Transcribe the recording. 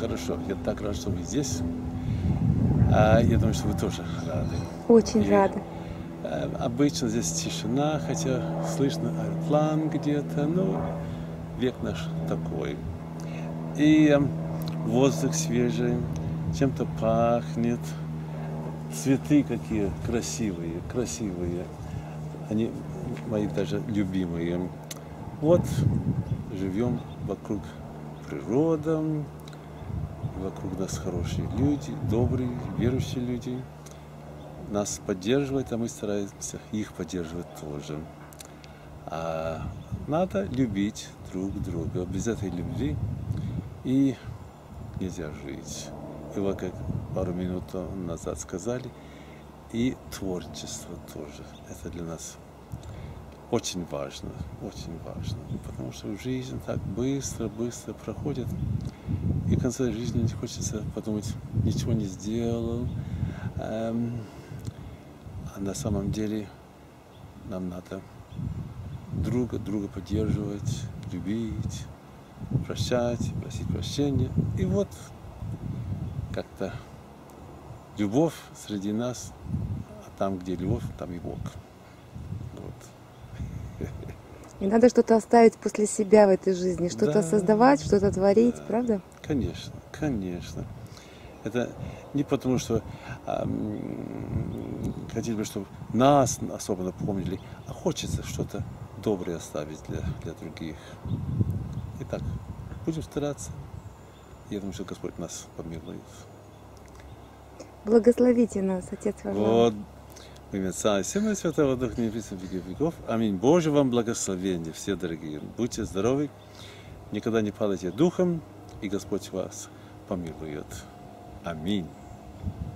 хорошо. Я так рад, что вы здесь. Я думаю, что вы тоже рады. Очень рада. Обычно здесь тишина, хотя слышно аэроплан где-то. Ну, век наш такой. И воздух свежий, чем-то пахнет. Цветы какие красивые, красивые. Они мои даже любимые. Вот живем вокруг природы, вокруг нас хорошие люди, добрые, верующие люди. Нас поддерживают, а мы стараемся их поддерживать тоже. Надо любить друг друга. Без этой любви и нельзя жить. И вот как пару минут назад сказали, и творчество тоже. Это для нас очень важно, потому что жизнь так быстро проходит, и в конце жизни не хочется подумать, ничего не сделал, а на самом деле нам надо друга поддерживать, любить, прощать, просить прощения, и вот как-то любовь среди нас, а там, где любовь, там и Бог. И надо что-то оставить после себя в этой жизни, что-то создавать, что-то творить, правда? Конечно, конечно. Это не потому, что хотели бы, чтобы нас особенно помнили, а хочется что-то доброе оставить для других. Итак, будем стараться. Я думаю, что Господь нас помилует. Благословите нас, Отец Варлам. Вот. В имя Отца и Сына и Святого Духа, ныне и присно во веки веков. Аминь. Божье вам благословение, все дорогие. Будьте здоровы, никогда не падайте духом, и Господь вас помилует. Аминь.